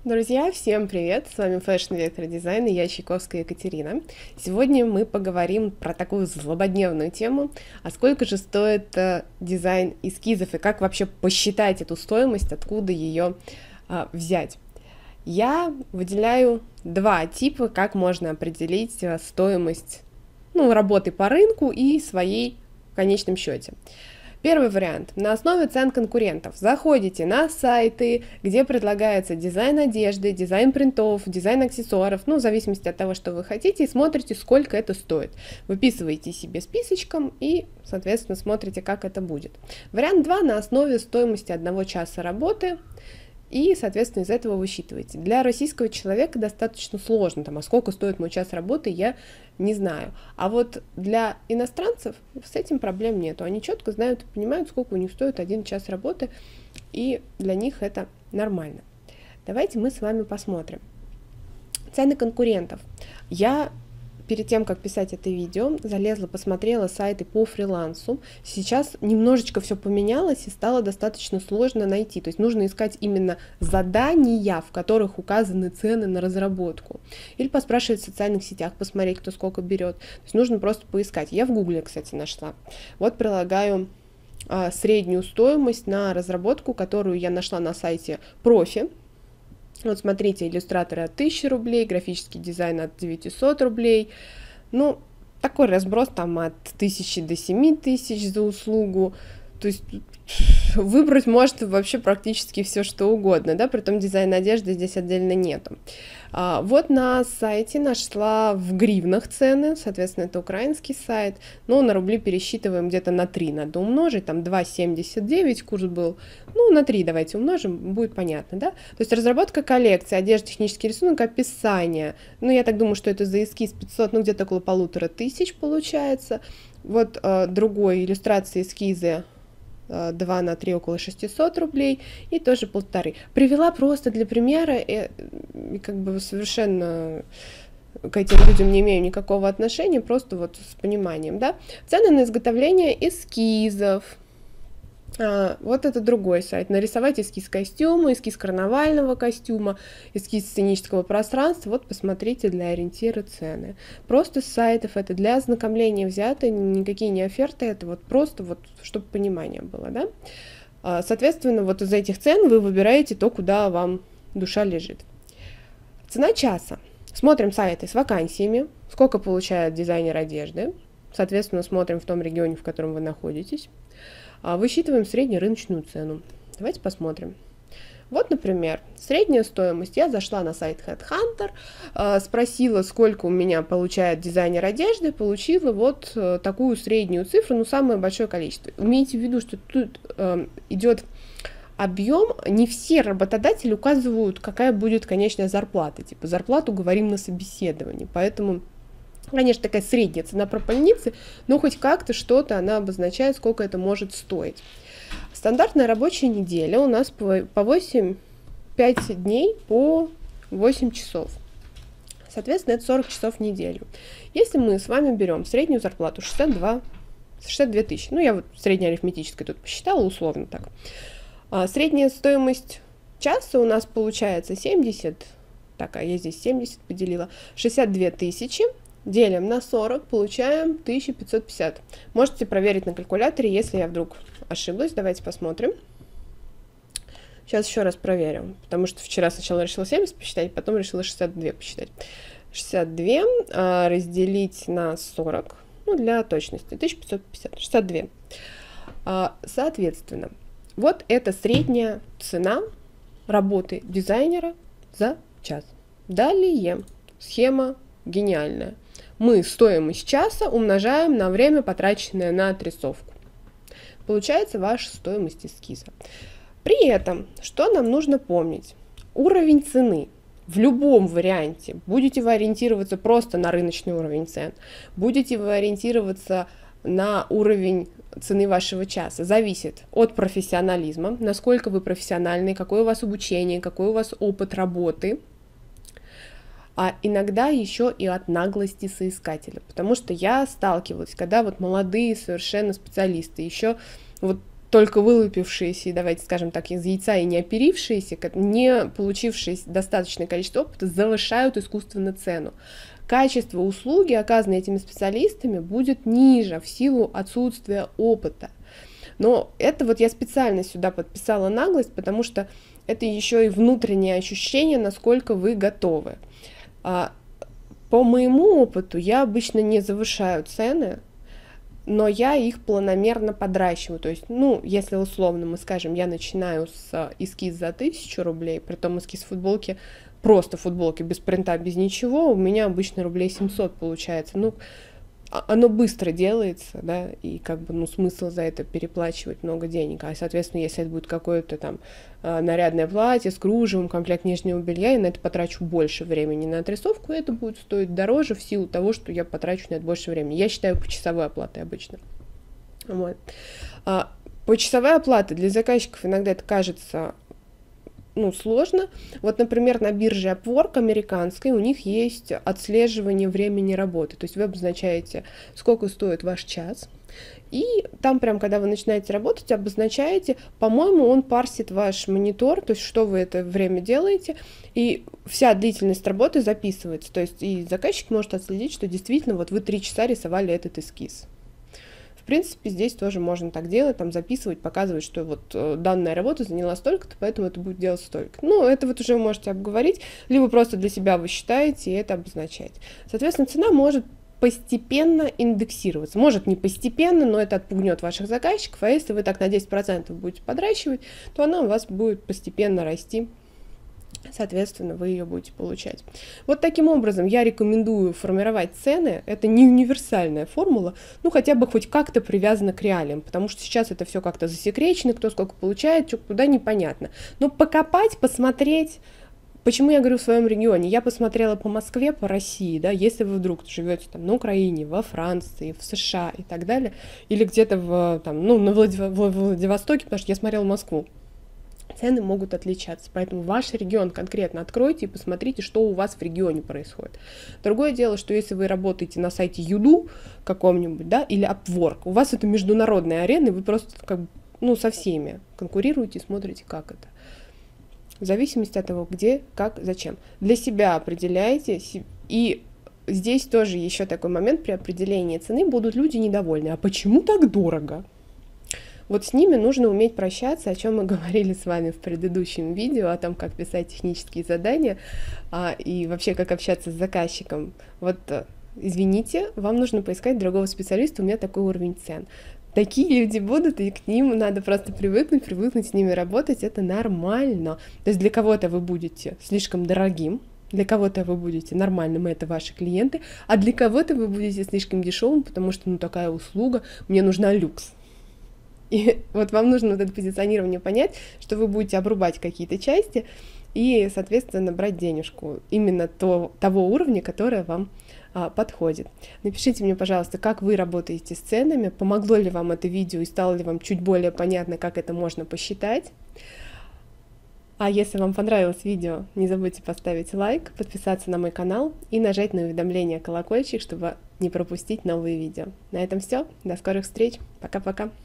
Друзья, всем привет! С вами Fashion Vector Design и я Чайковская Екатерина. Сегодня мы поговорим про такую злободневную тему, а сколько же стоит дизайн эскизов и как вообще посчитать эту стоимость, откуда ее взять. Я выделяю два типа, как можно определить стоимость работы по рынку и своей в конечном счете. Первый вариант. На основе цен конкурентов. Заходите на сайты, где предлагается дизайн одежды, дизайн принтов, дизайн аксессуаров, в зависимости от того, что вы хотите, и смотрите, сколько это стоит. Выписываете себе списочком и, соответственно, смотрите, как это будет. Вариант 2. На основе стоимости 1 часа работы. И, соответственно, из этого высчитываете. Для российского человека достаточно сложно, а сколько стоит мой час работы, я не знаю. А вот для иностранцев с этим проблем нету. Они четко знают и понимают, сколько у них стоит 1 час работы, и для них это нормально. Давайте мы с вами посмотрим. Цены конкурентов. Я перед тем, как писать это видео, залезла, посмотрела сайты по фрилансу. Сейчас немножечко все поменялось и стало достаточно сложно найти. То есть нужно искать именно задания, в которых указаны цены на разработку. Или поспрашивать в социальных сетях, посмотреть, кто сколько берет. То есть нужно просто поискать. Я в Гугле, кстати, нашла. Вот прилагаю среднюю стоимость на разработку, которую я нашла на сайте Профи. Вот смотрите, иллюстраторы от 1000 рублей, графический дизайн от 900 рублей. Такой разброс там от 1000 до 7000 за услугу. То есть выбрать может вообще практически все, что угодно, да, притом дизайн одежды здесь отдельно нету. Вот на сайте нашла в гривнах цены, соответственно, это украинский сайт, но на рубли пересчитываем где-то на 3 надо умножить, там 2,79 курс был, на 3 давайте умножим, будет понятно, да. То есть разработка коллекции, одежда, технический рисунок, описание, я так думаю, что это за эскиз 500, где-то около 1500 получается. Вот другой иллюстрации эскизы 2 на 3 около 600 рублей и тоже 1500. Привела просто для примера и совершенно к этим людям не имею никакого отношения, просто вот с пониманием, да. Цены на изготовление эскизов. Вот это другой сайт. Нарисовать эскиз костюма, эскиз карнавального костюма, эскиз сценического пространства. Вот посмотрите для ориентира цены. Просто с сайтов это для ознакомления взято, никакие не оферты, это вот просто вот, чтобы понимание было, да. Соответственно, вот из этих цен вы выбираете то, куда вам душа лежит. Цена часа. Смотрим сайты с вакансиями, сколько получает дизайнер одежды. Соответственно, смотрим в том регионе, в котором вы находитесь. Высчитываем среднерыночную цену. Давайте посмотрим. Вот, например, средняя стоимость. Я зашла на сайт HeadHunter, спросила, сколько у меня получает дизайнер одежды, получила вот такую среднюю цифру, самое большое количество. Имейте в виду, что тут идет объем, не все работодатели указывают, какая будет конечная зарплата. Зарплату говорим на собеседовании, поэтому... Конечно, такая средняя цена пропольницы, но хоть как-то что-то она обозначает, сколько это может стоить. Стандартная рабочая неделя у нас по 5 дней по 8 часов. Соответственно, это 40 часов в неделю. Если мы с вами берем среднюю зарплату 62 тысячи, я вот среднеарифметической тут посчитала, условно так. Средняя стоимость часа у нас получается 70, я здесь 70 поделила, 62 тысячи. Делим на 40, получаем 1550. Можете проверить на калькуляторе, если я вдруг ошиблась. Давайте посмотрим. Сейчас еще раз проверю, потому что вчера сначала решила 70 посчитать, потом решила 62 посчитать. 62 разделить на 40, для точности, 1550, 62. Соответственно, вот это средняя цена работы дизайнера за час. Далее схема гениальная. Мы стоимость часа умножаем на время, потраченное на отрисовку. Получается ваша стоимость эскиза. При этом, что нам нужно помнить? Уровень цены. В любом варианте будете вы ориентироваться просто на рыночный уровень цен, будете вы ориентироваться на уровень цены вашего часа, зависит от профессионализма, насколько вы профессиональны, какое у вас обучение, какой у вас опыт работы. А иногда еще и от наглости соискателя, потому что я сталкивалась, когда вот молодые совершенно специалисты еще вот только вылупившиеся, и, давайте скажем так, из яйца и не оперившиеся, не получившие достаточное количество опыта, завышают искусственно цену. Качество услуги, оказанной этими специалистами, будет ниже в силу отсутствия опыта. Но это вот я специально сюда подписала наглость, потому что это еще и внутреннее ощущение, насколько вы готовы. По моему опыту я обычно не завышаю цены, но я их планомерно подращиваю. То есть, если условно мы скажем, я начинаю с эскиза за 1000 рублей, притом эскиз футболки, просто футболки, без принта, без ничего, у меня обычно рублей 700 получается. Оно быстро делается, да, и смысл за это переплачивать много денег. А, соответственно, если это будет какое-то там нарядное платье с кружевом, комплект нижнего белья, я на это потрачу больше времени на отрисовку, и это будет стоить дороже в силу того, что я потрачу на это больше времени. Я считаю почасовой оплатой обычно. Вот. Почасовая оплата для заказчиков иногда это кажется сложно. Вот, например, на бирже Upwork американской у них есть отслеживание времени работы. То есть вы обозначаете, сколько стоит ваш час, и там прям, когда вы начинаете работать, обозначаете, по-моему, он парсит ваш монитор, то есть что вы это время делаете, и вся длительность работы записывается. То есть и заказчик может отследить, что действительно вот вы 3 часа рисовали этот эскиз. В принципе, здесь тоже можно так делать, там записывать, показывать, что вот данная работа заняла столько-то, поэтому это будет делать столько. Это вот уже вы можете обговорить, либо просто для себя вы считаете и это обозначаете. Соответственно, цена может постепенно индексироваться. Может не постепенно, но это отпугнет ваших заказчиков, а если вы так на 10% будете подращивать, то она у вас будет постепенно расти. Соответственно, вы ее будете получать. Вот таким образом я рекомендую формировать цены. Это не универсальная формула, хотя бы хоть как-то привязана к реалиям, потому что сейчас это все как-то засекречено, кто сколько получает, что куда, непонятно. Но покопать, посмотреть. Почему я говорю в своем регионе? Я посмотрела по Москве, по России, да, если вы вдруг живете там на Украине, во Франции, в США и так далее, или где-то на Владивостоке, потому что я смотрела Москву. Цены могут отличаться, поэтому ваш регион конкретно откройте и посмотрите, что у вас в регионе происходит. Другое дело, что если вы работаете на сайте Юду каком-нибудь, да, или Upwork, у вас это международная арена, и вы просто со всеми конкурируете и смотрите, как это. В зависимости от того, где, как, зачем. Для себя определяйте, и здесь тоже еще такой момент, при определении цены будут люди недовольны. А почему так дорого? Вот с ними нужно уметь прощаться, о чем мы говорили с вами в предыдущем видео, о том, как писать технические задания и вообще как общаться с заказчиком. Вот, извините, вам нужно поискать другого специалиста, у меня такой уровень цен. Такие люди будут, и к ним надо просто привыкнуть с ними работать, это нормально. То есть для кого-то вы будете слишком дорогим, для кого-то вы будете нормальным, и это ваши клиенты, а для кого-то вы будете слишком дешевым, потому что такая услуга, мне нужна люкс. И вот вам нужно вот это позиционирование понять, что вы будете обрубать какие-то части и, соответственно, брать денежку именно того уровня, которое вам подходит. Напишите мне, пожалуйста, как вы работаете с ценами, помогло ли вам это видео и стало ли вам чуть более понятно, как это можно посчитать. А если вам понравилось видео, не забудьте поставить лайк, подписаться на мой канал и нажать на уведомления колокольчик, чтобы не пропустить новые видео. На этом все. До скорых встреч. Пока-пока.